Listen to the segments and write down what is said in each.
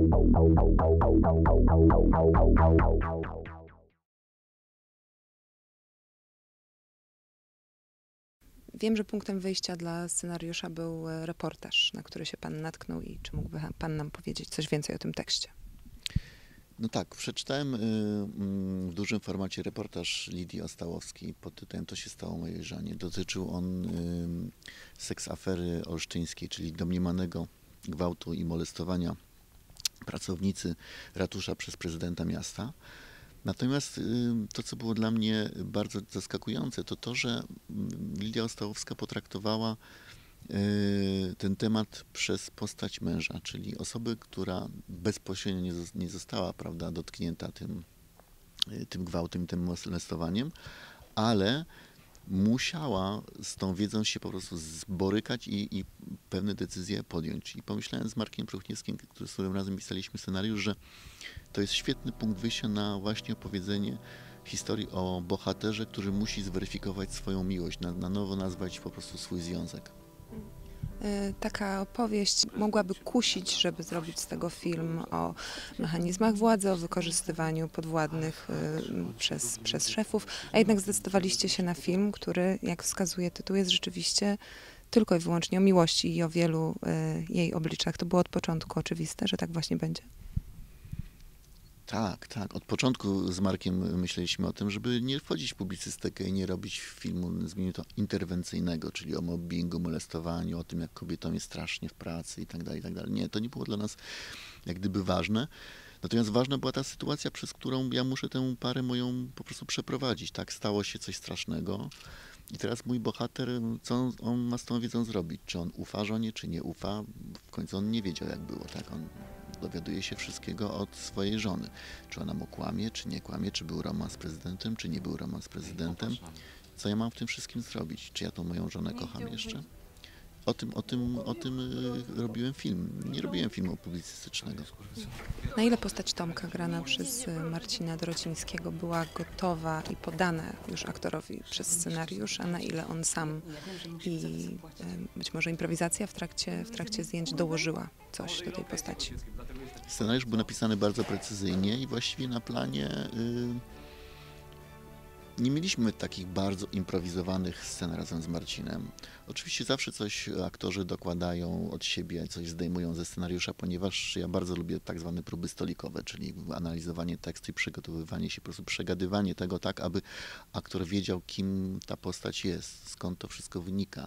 Wiem, że punktem wyjścia dla scenariusza był reportaż, na który się pan natknął i czy mógłby pan nam powiedzieć coś więcej o tym tekście? No tak, przeczytałem w dużym formacie reportaż Lidii Ostałowskiej pod tytułem "To się stało mojej żonie". Dotyczył on seksafery olsztyńskiej, czyli domniemanego gwałtu i molestowania pracownicy ratusza przez prezydenta miasta. Natomiast to, co było dla mnie bardzo zaskakujące, to to, że Lidia Ostałowska potraktowała ten temat przez postać męża, czyli osoby, która bezpośrednio nie została, prawda, dotknięta tym gwałtem, tym molestowaniem, ale musiała z tą wiedzą się po prostu zborykać i pewne decyzje podjąć. I pomyślałem z Markiem Pruchniewskim, z którym razem pisaliśmy scenariusz, że to jest świetny punkt wyjścia na właśnie opowiedzenie historii o bohaterze, który musi zweryfikować swoją miłość, na nowo nazwać po prostu swój związek. Taka opowieść mogłaby kusić, żeby zrobić z tego film o mechanizmach władzy, o wykorzystywaniu podwładnych przez szefów, a jednak zdecydowaliście się na film, który, jak wskazuje tytuł, jest rzeczywiście tylko i wyłącznie o miłości i o wielu jej obliczach. To było od początku oczywiste, że tak właśnie będzie. Tak, tak. Od początku z Markiem myśleliśmy o tym, żeby nie wchodzić w publicystykę i nie robić filmu, nazwijmy to, interwencyjnego, czyli o mobbingu, molestowaniu, o tym, jak kobietom jest strasznie w pracy i tak dalej, i tak dalej. Nie, to nie było dla nas jak gdyby ważne. Natomiast ważna była ta sytuacja, przez którą ja muszę tę parę moją po prostu przeprowadzić. Tak, stało się coś strasznego. I teraz mój bohater, co on ma z tą wiedzą zrobić? Czy on ufa żonie, czy nie ufa? W końcu on nie wiedział, jak było, tak? On dowiaduje się wszystkiego od swojej żony. Czy ona mu kłamie, czy nie kłamie, czy był romans z prezydentem, czy nie był romans z prezydentem. Co ja mam w tym wszystkim zrobić? Czy ja tą moją żonę kocham jeszcze? O tym robiłem film. Nie robiłem filmu publicystycznego. Na ile postać Tomka, grana przez Marcina Dorocińskiego, była gotowa i podana już aktorowi przez scenariusz, a na ile on sam i być może improwizacja w trakcie zdjęć dołożyła coś do tej postaci? Scenariusz był napisany bardzo precyzyjnie i właściwie na planie nie mieliśmy takich bardzo improwizowanych scen razem z Marcinem. Oczywiście zawsze coś aktorzy dokładają od siebie, coś zdejmują ze scenariusza, ponieważ ja bardzo lubię tak zwane próby stolikowe, czyli analizowanie tekstu i przygotowywanie się, po prostu przegadywanie tego tak, aby aktor wiedział, kim ta postać jest, skąd to wszystko wynika.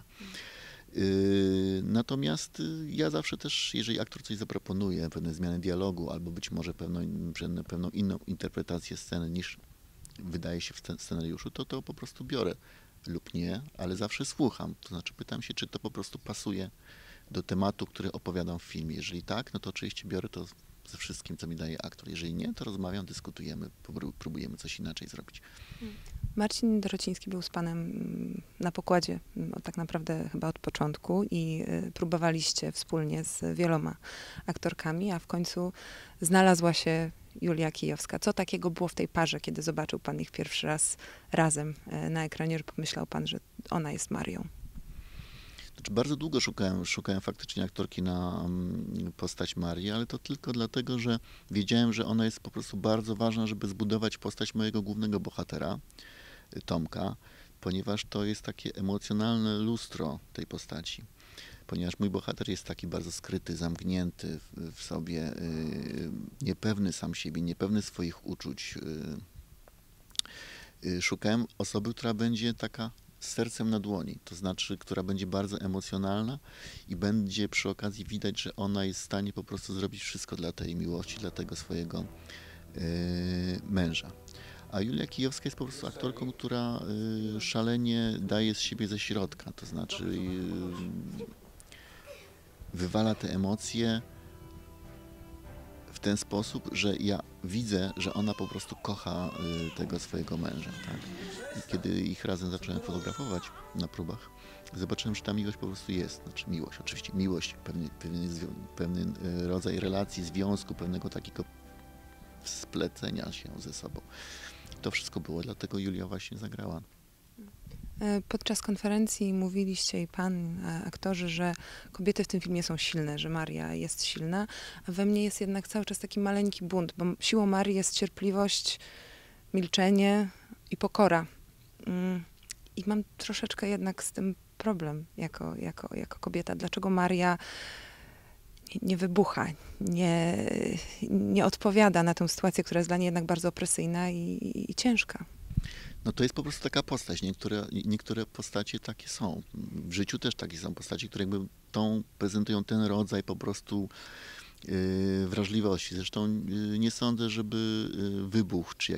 Natomiast ja zawsze też, jeżeli aktor coś zaproponuje, pewne zmiany dialogu, albo być może pewną inną interpretację sceny niż wydaje się w scenariuszu, to po prostu biorę lub nie, ale zawsze słucham. To znaczy pytam się, czy to po prostu pasuje do tematu, który opowiadam w filmie. Jeżeli tak, no to oczywiście biorę to ze wszystkim, co mi daje aktor. Jeżeli nie, to rozmawiam, dyskutujemy, próbujemy coś inaczej zrobić. Marcin Dorociński był z panem na pokładzie tak naprawdę chyba od początku i próbowaliście wspólnie z wieloma aktorkami, a w końcu znalazła się Julia Kijowska. Co takiego było w tej parze, kiedy zobaczył pan ich pierwszy raz razem na ekranie, że pomyślał pan, że ona jest Marią? Znaczy, bardzo długo szukałem faktycznie aktorki na postać Marii, ale to tylko dlatego, że wiedziałem, że ona jest po prostu bardzo ważna, żeby zbudować postać mojego głównego bohatera, Tomka, ponieważ to jest takie emocjonalne lustro tej postaci. Ponieważ mój bohater jest taki bardzo skryty, zamknięty w sobie, niepewny sam siebie, niepewny swoich uczuć. Szukałem osoby, która będzie taka z sercem na dłoni, to znaczy, która będzie bardzo emocjonalna i będzie przy okazji widać, że ona jest w stanie po prostu zrobić wszystko dla tej miłości, dla tego swojego męża. A Julia Kijowska jest po prostu aktorką, która szalenie daje z siebie ze środka, to znaczy wywala te emocje w ten sposób, że ja widzę, że ona po prostu kocha tego swojego męża. Tak? I kiedy ich razem zacząłem fotografować na próbach, zobaczyłem, że ta miłość po prostu jest. Znaczy miłość, oczywiście miłość, pewien rodzaj relacji, związku, pewnego takiego splecenia się ze sobą. To wszystko było, dlatego Julia właśnie zagrała. Podczas konferencji mówiliście i pan, aktorzy, że kobiety w tym filmie są silne, że Maria jest silna, a we mnie jest jednak cały czas taki maleńki bunt, bo siłą Marii jest cierpliwość, milczenie i pokora. I mam troszeczkę jednak z tym problem jako kobieta. Dlaczego Maria nie wybucha, nie odpowiada na tę sytuację, która jest dla niej jednak bardzo opresyjna i ciężka? No to jest po prostu taka postać. Niektóre postacie takie są. W życiu też takie są postacie, które jakby prezentują ten rodzaj po prostu wrażliwości. Zresztą nie sądzę, żeby wybuch czy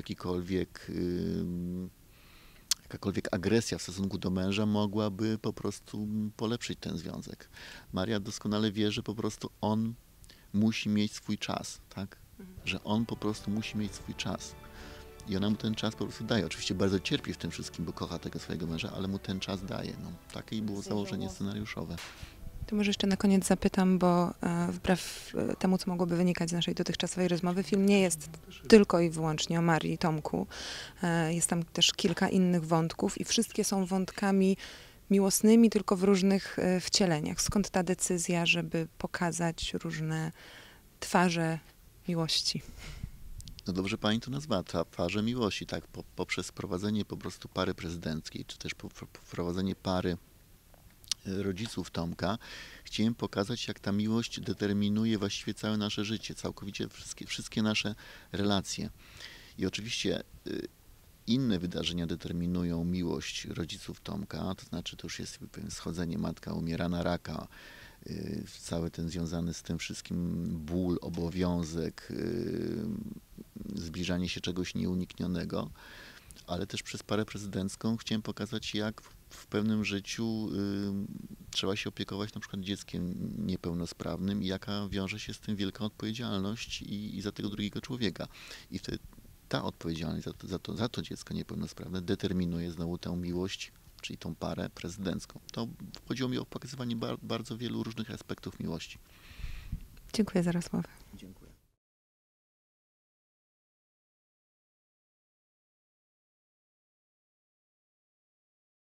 jakakolwiek agresja w stosunku do męża mogłaby po prostu polepszyć ten związek. Maria doskonale wie, że po prostu on musi mieć swój czas, tak? Że on po prostu musi mieć swój czas. I ona mu ten czas po prostu daje. Oczywiście bardzo cierpi w tym wszystkim, bo kocha tego swojego męża, ale mu ten czas daje. No, takie było założenie scenariuszowe. To może jeszcze na koniec zapytam, bo wbrew temu, co mogłoby wynikać z naszej dotychczasowej rozmowy, film nie jest tylko i wyłącznie o Marii i Tomku. Jest tam też kilka innych wątków i wszystkie są wątkami miłosnymi, tylko w różnych wcieleniach. Skąd ta decyzja, żeby pokazać różne twarze miłości? No dobrze pani to nazwała, twarze miłości, tak? Poprzez wprowadzenie po prostu pary prezydenckiej, czy też wprowadzenie pary rodziców Tomka, chciałem pokazać, jak ta miłość determinuje właściwie całe nasze życie, całkowicie wszystkie nasze relacje. I oczywiście inne wydarzenia determinują miłość rodziców Tomka, to znaczy to już jest pewien schodzenie, matka umiera na raka, cały ten związany z tym wszystkim ból, obowiązek, zbliżanie się czegoś nieuniknionego, ale też przez parę prezydencką chciałem pokazać, jak w pewnym życiu trzeba się opiekować na przykład dzieckiem niepełnosprawnym i jaka wiąże się z tym wielka odpowiedzialność i za tego drugiego człowieka. I wtedy ta odpowiedzialność za to dziecko niepełnosprawne determinuje znowu tę miłość, czyli tą parę prezydencką. To chodziło mi o pokazywanie bardzo wielu różnych aspektów miłości. Dziękuję za rozmowę. Dziękuję.